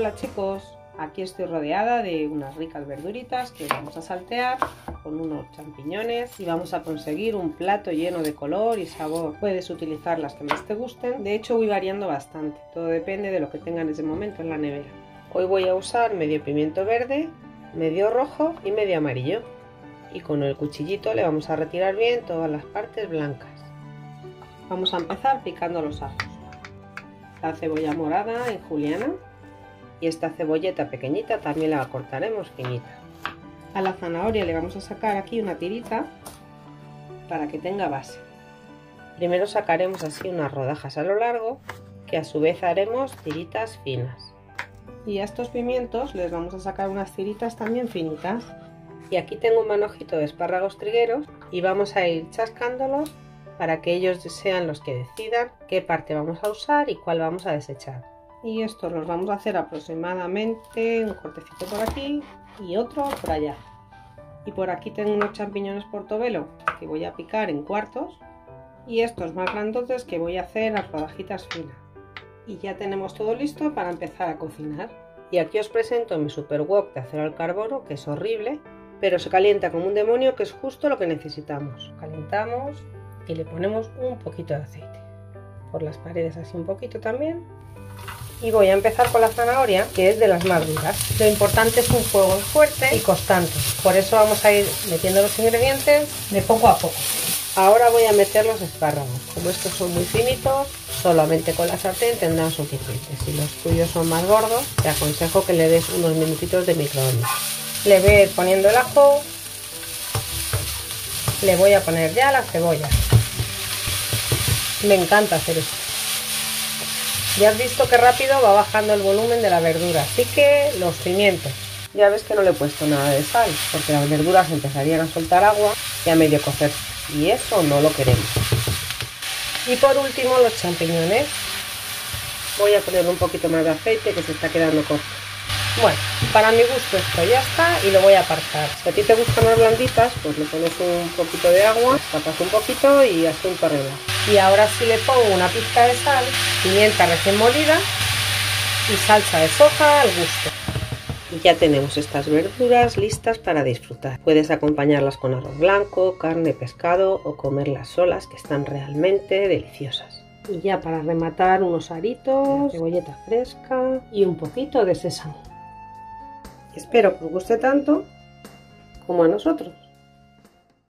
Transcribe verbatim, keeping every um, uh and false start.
Hola chicos, aquí estoy rodeada de unas ricas verduritas que vamos a saltear con unos champiñones y vamos a conseguir un plato lleno de color y sabor. Puedes utilizar las que más te gusten, de hecho voy variando bastante, todo depende de lo que tenga en ese momento en la nevera. Hoy voy a usar medio pimiento verde, medio rojo y medio amarillo, y con el cuchillito le vamos a retirar bien todas las partes blancas. Vamos a empezar picando los ajos. La cebolla morada en juliana y esta cebolleta pequeñita también la cortaremos finita. A la zanahoria le vamos a sacar aquí una tirita para que tenga base. Primero sacaremos así unas rodajas a lo largo que a su vez haremos tiritas finas. Y a estos pimientos les vamos a sacar unas tiritas también finitas. Y aquí tengo un manojito de espárragos trigueros y vamos a ir chascándolos para que ellos sean los que decidan qué parte vamos a usar y cuál vamos a desechar. Y esto los vamos a hacer aproximadamente un cortecito por aquí y otro por allá. Y por aquí tengo unos champiñones portobelo que voy a picar en cuartos y estos más grandotes que voy a hacer a rodajitas finas. Y ya tenemos todo listo para empezar a cocinar. Y aquí os presento mi super wok de acero al carbono, que es horrible, pero se calienta como un demonio, que es justo lo que necesitamos. Calentamos y le ponemos un poquito de aceite por las paredes, así un poquito también. Y voy a empezar con la zanahoria, que es de las más duras. Lo importante es un fuego fuerte y constante, por eso vamos a ir metiendo los ingredientes de poco a poco. Ahora voy a meter los espárragos. Como estos son muy finitos, solamente con la sartén tendrán suficiente. Si los tuyos son más gordos, te aconsejo que le des unos minutitos de microondas. Le voy a ir poniendo el ajo. Le voy a poner ya la cebolla. Me encanta hacer esto. Ya has visto que rápido va bajando el volumen de la verdura. Así que los pimientos. Ya ves que no le he puesto nada de sal, porque las verduras empezarían a soltar agua y a medio cocer. Y eso no lo queremos. Y por último los champiñones. Voy a poner un poquito más de aceite que se está quedando corto. Bueno, para mi gusto esto ya está y lo voy a apartar. Si a ti te gustan más blanditas, pues le pones un poquito de agua, tapas un poquito y asunto arreglado. Y ahora sí le pongo una pizca de sal, pimienta recién molida y salsa de soja al gusto. Y ya tenemos estas verduras listas para disfrutar. Puedes acompañarlas con arroz blanco, carne, pescado o comerlas solas, que están realmente deliciosas. Y ya para rematar unos aritos, cebolleta fresca y un poquito de sésamo. Espero que os guste tanto como a nosotros.